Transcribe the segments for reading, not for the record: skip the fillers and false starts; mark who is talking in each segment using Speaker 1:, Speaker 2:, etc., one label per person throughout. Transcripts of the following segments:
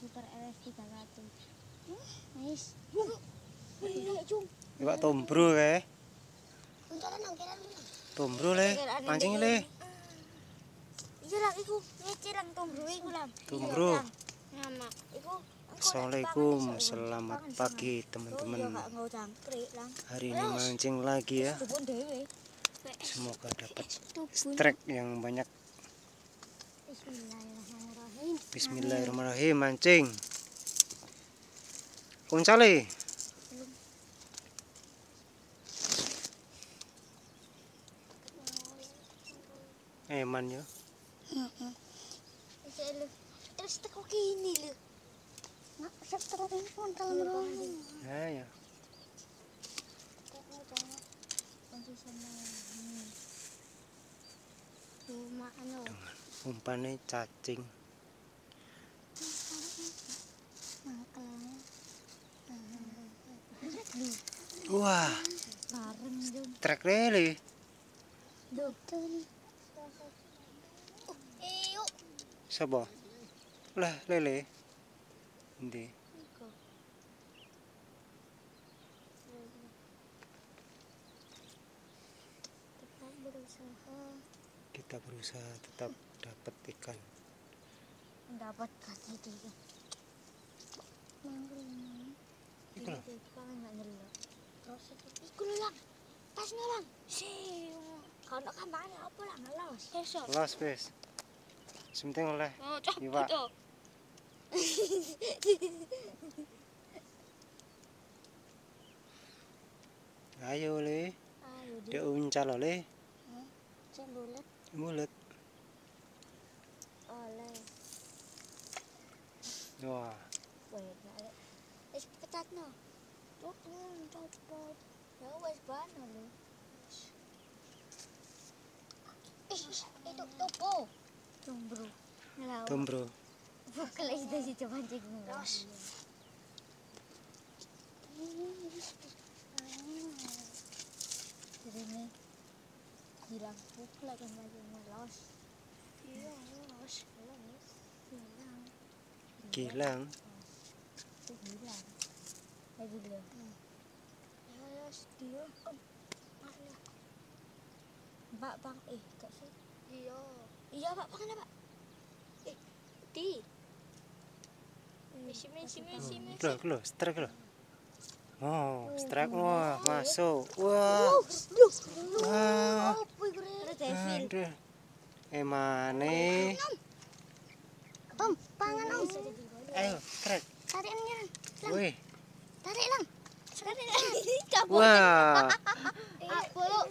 Speaker 1: Super RS 300. Wis.
Speaker 2: Iwak tombro kae. Tombro le, mancing le.
Speaker 1: Iya lah iku, ngecirang tombro iku lah.
Speaker 2: Tombro.
Speaker 1: Nama iku.
Speaker 2: Assalamualaikum, selamat pagi teman-teman. Hari ini mancing lagi ya. Semoga dapat strike yang banyak.
Speaker 1: Bismillahirrahmanirrahim.
Speaker 2: Bismillahirrahmanirrahim, mancing. Kuncale. Eman ya.
Speaker 1: Terus teko kini lho. Nak setero pun kalau
Speaker 2: Ya. Umpannya cacing. Wah, trek lele. Sapa? Lah lele. Endi? Kita berusaha tetap dapat ikan.
Speaker 1: Dapat kasih dia.
Speaker 2: Itu loh.
Speaker 1: Terus iku lho lang. Tasnya lang. Kalau kampanye apa lang los.
Speaker 2: Los wes. Sementing oleh iwak. Ayo le. Dia uncal le.
Speaker 1: Bulat.
Speaker 2: Mulut.
Speaker 1: Oleh.
Speaker 2: Wah.
Speaker 1: Wis petatno. Copot. Ya wis bano lho. Itu topo.
Speaker 2: Tombro.
Speaker 1: Bukan dari si mancing melos. Ini hilang pukul kan mancing melos.
Speaker 2: Gilang.
Speaker 1: Hilang. Lagi dia. Dia. Mbak Bang, kak sih. Iya, Pak, makan apa? Di. Sini.
Speaker 2: Loh, strike loh. Oh, strike wah, masuk. Wah. Wah. Aduh. Mane.
Speaker 1: Om, pangan om.
Speaker 2: Ayo, strike.
Speaker 1: Tarik lang.
Speaker 2: Wih.
Speaker 1: Tarik lang.
Speaker 2: Wah.
Speaker 1: Bolok.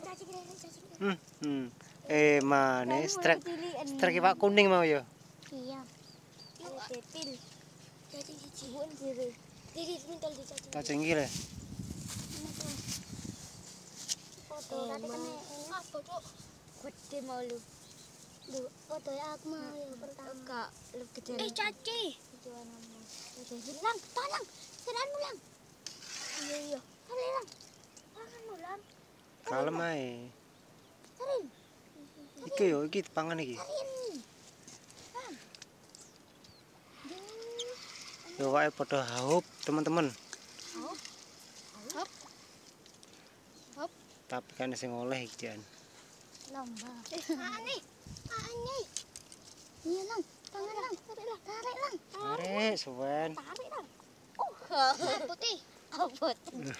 Speaker 2: Mane strike. Strike iwak kuning mau ya.
Speaker 1: Iya. Depil. Cacing cihuan diri. Diri mintal di cacing.
Speaker 2: Cacing gila.
Speaker 1: Foto tadi kena apa tuh? Gede mau lu. Lu foto ya aku mau yang pertama. Enggak, lu gede. Caci. Tujuan nama. Lang, tolong. Sedanmu lang. Iya. Tarik lang. Panganmu lang.
Speaker 2: Kalem ae.
Speaker 1: Tarik.
Speaker 2: Iki pangan iki. Yo wae padha haup, teman-teman.
Speaker 1: Hop.
Speaker 2: Tapi kan sing oleh iki jan.
Speaker 1: Lomba. Ane. Iya lang. Tangan lang. Tarik lang.
Speaker 2: Tarik, suwen.
Speaker 1: Tarik lang. Putih. Putih.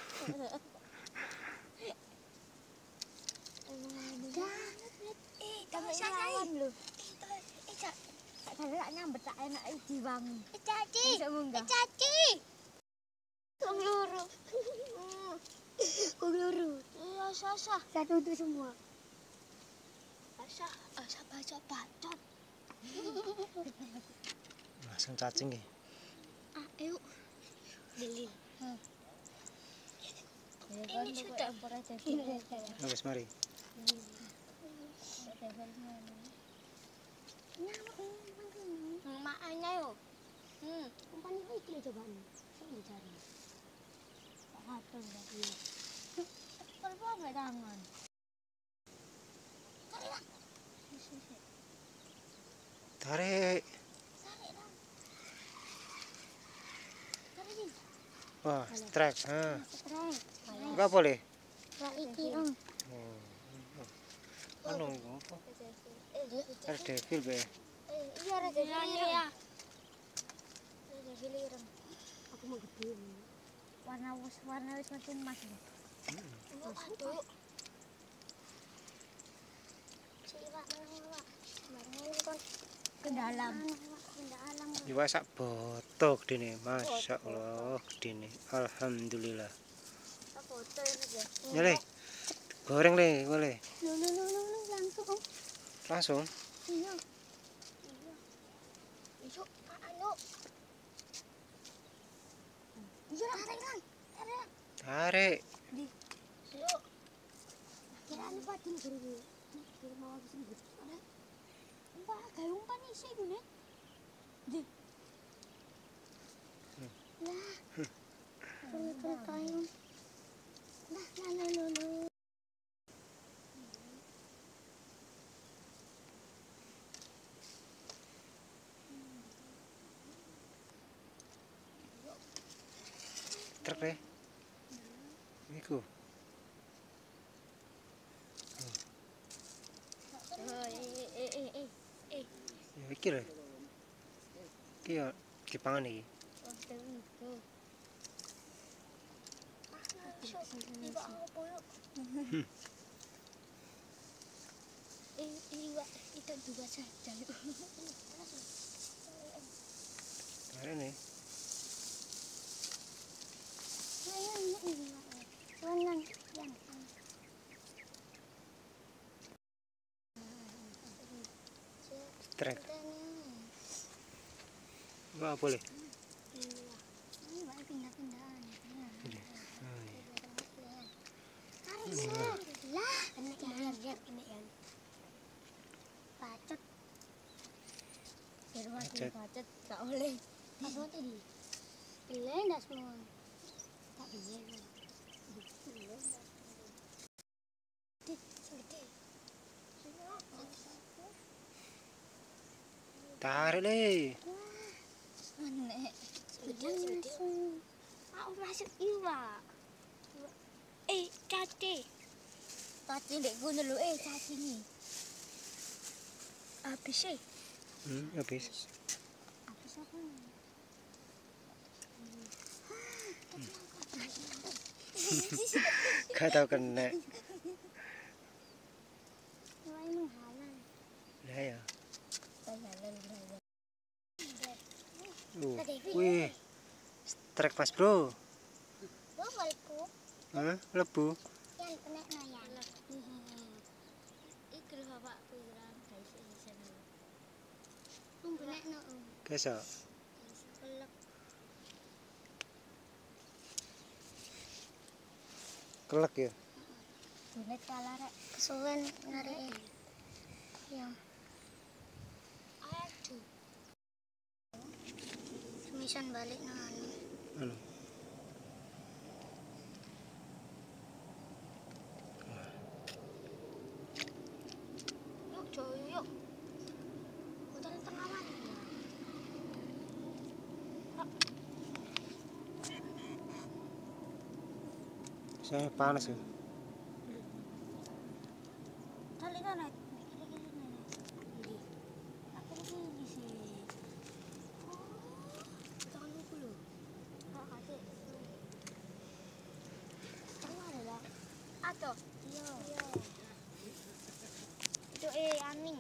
Speaker 1: Kamu lawan lu. Tarik nyambet tak enak diwangi. Caci. Keluru. Iya, sasa. Satu itu semua. Sasa bacot.
Speaker 2: Langsung cacing iki.
Speaker 1: Ayo. Beli. Ini sudah
Speaker 2: Wes mari.
Speaker 1: Makanya yo. Umpan itu cobaan. Saya cari. Hatung lagi. Perlu enggak tangan?
Speaker 2: Tarik. Wah, strike. Ha.
Speaker 1: Strike.
Speaker 2: Enggak boleh.
Speaker 1: Lah iki
Speaker 2: Anu apa? Red Devil be.
Speaker 1: Iya Red Devil ya. Red Devil ireng. Aku mau gede. Warna wis mesti emas. Aduh. Siwak menang, Pak. Ke dalam.
Speaker 2: Iwak sak botok dene, masyaallah dene. Alhamdulillah.
Speaker 1: Foto ini ya.
Speaker 2: Ya le. Goreng le, boleh.
Speaker 1: Langsung.
Speaker 2: Langsung.
Speaker 1: Iya. Ijo, anu. Iya, tarik.
Speaker 2: Tarik.
Speaker 1: Di. Yuk. Kiraan padin guru. Kira mau habis ini. Mbak, kayak umpan isi gune. Di. Lah. Perlu kayu. Nah.
Speaker 2: Truk le. Iku. Ya iki le. Iki ya dipangan iki.
Speaker 1: Itu juga saja.
Speaker 2: Tarik nih. Strike. Enggak boleh.
Speaker 1: Pacet gak oleh. Apa tadi? Pilih ndak semua. Tak bisa.
Speaker 2: Tarik le.
Speaker 1: Nek. Aku masuk iwak. Caci. Caci dek gue lu caci nih. Habis sih.
Speaker 2: Habis.
Speaker 1: Habis apa?
Speaker 2: Gak tahu kena. Lah ya. Wih. Strike Mas Bro. Hah? Lebu.
Speaker 1: Yang kena ya. Iki lho Bapak pirang guys iki sana. Benekno.
Speaker 2: Besok. Kelek ya.
Speaker 1: Dunet kalah rek. Kesuwen nareke. Ya. Aduh. Semisan balik nang
Speaker 2: Anu.
Speaker 1: Yuk, coy, yuk. Hutan tengah mana?
Speaker 2: Saya panas ya.
Speaker 1: Tali kan naik. Aku begini sih. Jangan lupa lu. Kasih. Tengah ada. Atau? Iya. Itu aning.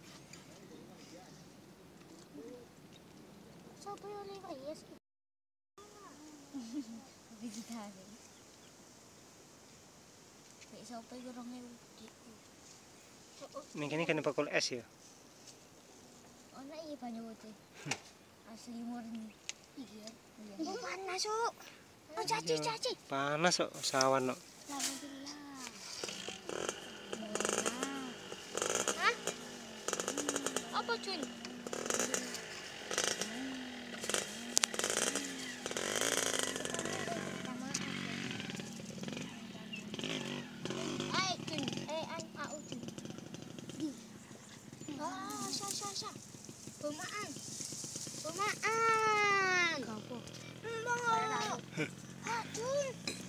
Speaker 1: Siapa yang lewat ya? Vegetarian. Siapa yang orangnya
Speaker 2: Mungkin ini kena bakul es ya.
Speaker 1: oh nah iya banyak banget asli murni iya panas kok oh caci
Speaker 2: Panas kok sawan kok.
Speaker 1: alhamdulillah hah apa cuy Bomaan. Gapo? Aduh.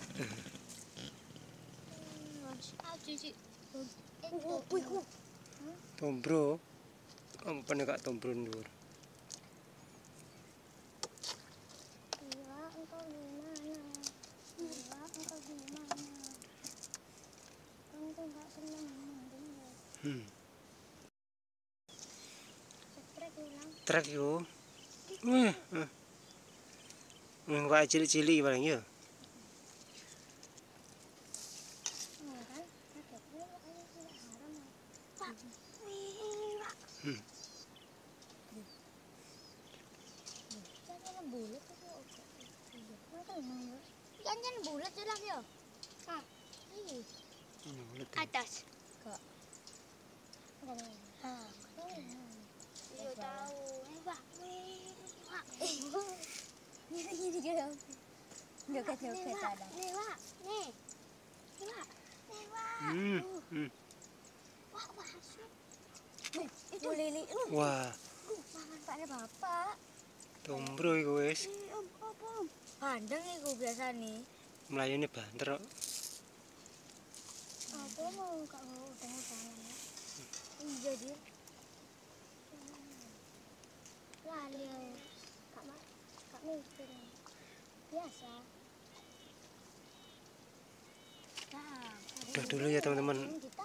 Speaker 1: Aduh sih. Itu.
Speaker 2: Tombro. Apa nih kak tombro ndur?
Speaker 1: Iya, engkau di mana? Iya, engkau di mana? Engkau enggak pernah mendengar. Trek ulang.
Speaker 2: Trek yo. Pak cilik-cilik paling ya.
Speaker 1: Kan? Kakeknya ayo tidak haram. Pak. Jangan bulat itu oke. Iya, makan mana? Jangan bulat jelas ya. Ah, ini atas. Kak. Ah, iya tahu. Pak. Ini juga. Joget-joget ada. Nih, Pak. Nih. Pak. Nih, Pak. Wah, masuk. Itu lili.
Speaker 2: Wah.
Speaker 1: Manfaatnya bapak.
Speaker 2: Tombro iku wis.
Speaker 1: Om. Bandeng iku biasane.
Speaker 2: Mlayune banter kok.
Speaker 1: Apa mau gak mau udang-udangan. Iya dia. Lali. Kak mikir. Biasa. Nah,
Speaker 2: Udah dulu ya teman-teman.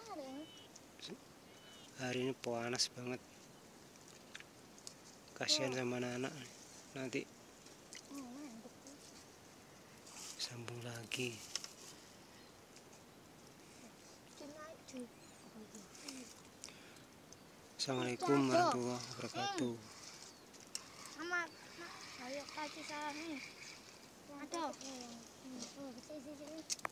Speaker 2: Hari ini panas banget. Kasihan sama anak-anak. Nanti sambung lagi. Assalamualaikum warahmatullahi wabarakatuh.
Speaker 1: Mama, ayo kasih salam nih. Ada.